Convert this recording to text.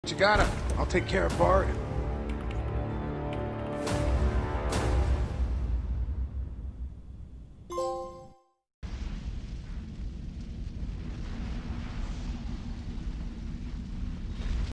You got it. I'll take care of Bart.